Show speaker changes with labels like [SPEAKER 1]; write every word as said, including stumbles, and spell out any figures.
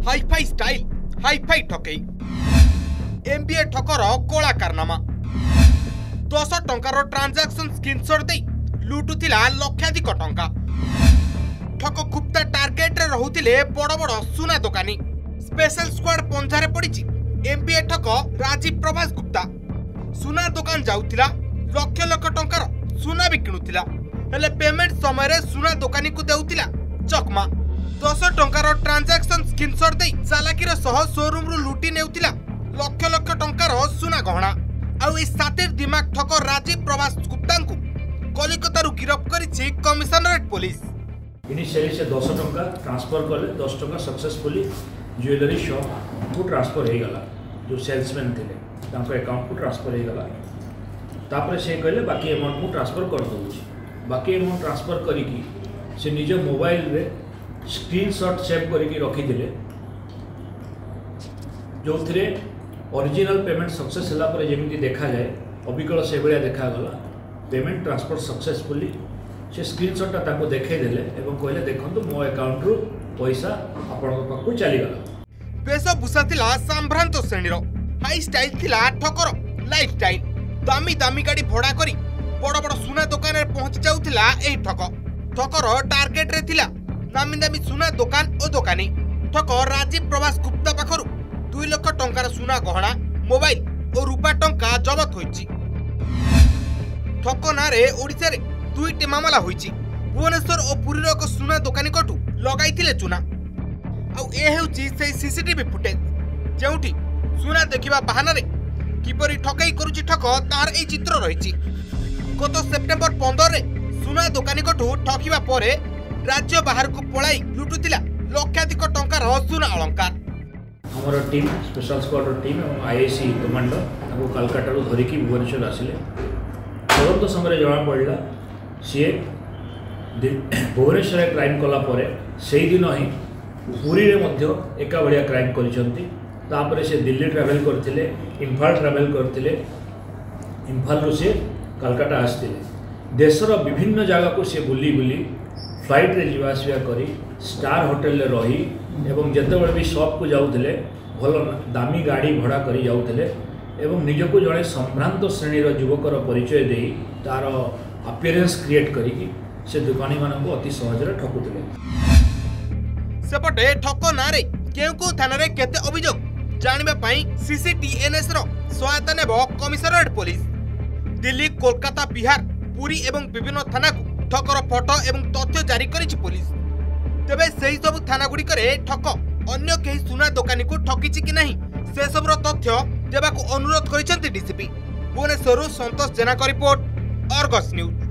[SPEAKER 1] Hi-fi style hifi ठकई MBA ठकर कोला कारनामा दस टंकार ट्रांजैक्शन स्क्रीनशॉट दे लुटुथिला लक्षाधिक टंका ठक गुप्ता टार्गेट रे रहुथिले बड़ बड़ सुना दुकानी स्पेशल स्क्वाड पंजारे पड़िछि एमबीए ठक राजीव प्रभास गुप्ता सुना दुकान जाउथिला लक्ष लक्ष टंकार सुना भी किणुथिला हेले पेमेंट समय रे सुना दुकानी को देउथिला चकमा दस टंकार ट्रांजैक्शन स्क्रीनशॉट दे चालाकीर सह शोरूम रु लुटी नेउथिला लक्ष लक्ष टंकार सुना गहना आउ ए सातिर दिमाग ठक राजीव प्रभास गुप्ता को कलिकता रु गिरफ्त करिछि कमिशनरेट पुलिस।
[SPEAKER 2] इनिशियली से दस टंका ट्रांसफर कले दस टंका सक्सेसफुली ज्वेलरी शॉप को ट्रांसफर हो गला जो सेल्समैन थे अकाउंट को ट्रांसफर हो गला तापर से कहले बाकी अमाउंट को ट्रांसफर कर दूँ बाकी अमाउंट ट्रांसफर करिकी से निज मोबाइल रे स्क्रीनशॉट सेव करिकी रखीदे जो थे ओरिजिनल पेमेंट सक्सेस होला पर जेमिति देखा जाए अबिकल से भाया देखागला पेमेंट ट्रांसफर सक्सेसफुली से स्क्रीनशॉट ताको देखेदेले एवं कहले देखंतु मो अकाउंट रु पैसा आपण पाखु चली गला।
[SPEAKER 1] वेशभूषा थिला संभ्रांत श्रेणीर हाई स्टाइल थिला ठकर लाइफ स्टाइल दामी दामी गाड़ी भड़ा करी बड़ बड़ सुना दुकान रे पहुंच जाउथिला एही ठक ठकर टार्गेट रे थिला दामी दामी सुना दुकान ओ दुकानी ठक राजीव प्रभास गुप्ता पाखरु दुई लाख टंकार सुना गहना मोबाइल और रूपा टंका जबत होइछि ठक नारे ओडिसा रे दुईटी मामला होइछि भुवनेश्वर और पुरीर एक सुना दुकानी कटू लगाइथिले चुना आउ ए हेउछि से सीसीटीवी फुटेज जेउठी सुना देखिबा बहाना रे किपरि ठकई करूछि ठक तार ए चित्र रहिछि गत सेप्टेम्बर पंद्रह रे सुना दुकानी कटू ठकिबा परे राज्य बाहर को पळाई लुटुतिला लक्षाधिक टंकार सुना अलंकार।
[SPEAKER 2] हमर टीम स्पेशल स्क्वाड टीम और आईएसी कमांडर ताको कलकत्ता रो धरिकी भुवनेश्वर आसिले तुरंत समय जना पड़ा सी भुवनेश्वर क्राइम कला परे सेही दिन ही पुरी रे मध्य एका बड़िया क्राइम करिसंती तापरे से दिल्ली ट्रैवल करथिले इम्फाल ट्रैवल करथिले इम्फाल रो से कलकत्ता आसथिले देशर विभिन्न जगह को से बुली बुली फ्लाइट रे जीवा आसिया करी स्टार होटल रे रही एवं जेतेबेले भी शॉप को जाउथिले भल दामी गाड़ी भड़ा करी जाउथिले एवं निजको जड़े संभ्रांत श्रेणीर युवकर परिचय दे तार अपीयरेंस क्रिएट करिकी से दुकानी मानक अति सहज रे ठकुथिले।
[SPEAKER 1] सेपटे ठक नारे केउ को थाना रे केते अभियोग जानिबा पई सीसीटीएनएस रो सहायता नेबो कमिशनरेट पुलिस दिल्ली कोलकाता बिहार पुरी एवं विभिन्न थाना को ठकर फोटो एवं तथ्य जारी करिछि पुलिस तेबे सेही सब थाना गुडी करे ठक अन्य केही सुना दुकानी को ठकिछि कि नहीं से सब रो तथ्य देबा को अनुरोध करिसेंती डीसीपी भुवनेश्वर संतोष जेना का रिपोर्ट अर्गस न्यूज।